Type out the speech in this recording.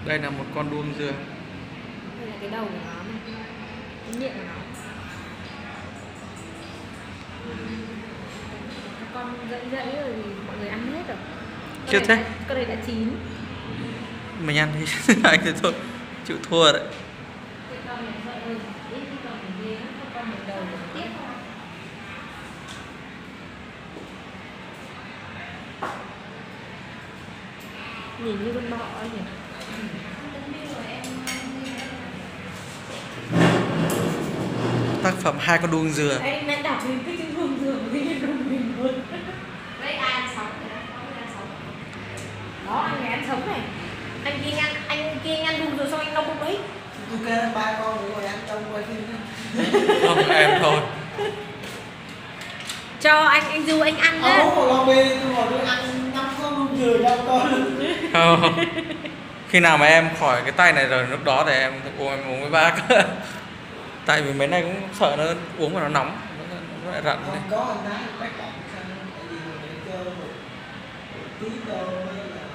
Đây là một con đuông dừa. Đây là cái đầu của nó này, cái miệng của nó. Các con dẫy rồi thì mọi người ăn hết rồi. Chưa thế? Con này đã chín. Mình ăn thì anh thì thôi, chịu thua đấy. Cái con này sợ hơn, ít cái con này ghê lắm, con này đầu của nó. Nhìn như con bọ ấy nhỉ. Tác phẩm hai con đuông dừa. Anh đang đọc lên cái chữ đuông dừa với cái đuông mình luôn. Đấy ai ăn sống rồi đó, có ai ăn sống. Đó, anh này ăn sống này. Anh kia ăn đuông dừa xong anh đau bụng đấy. Tôi kêu ba con ngồi ăn trong quay phim đó. Không, em thôi. Cho anh Du anh ăn nhá. Ấu lo bê tôi ngồi tôi ăn 5 con luôn dừa cho con. Không. Khi nào mà em khỏi cái tay này rồi lúc đó thì em uống với bác. Tại vì mấy này cũng sợ nó uống mà nó nóng, nó lại rặn Không đấy. có anh nói bác bạn sao tại vì mình để cơ một tí cơ mới là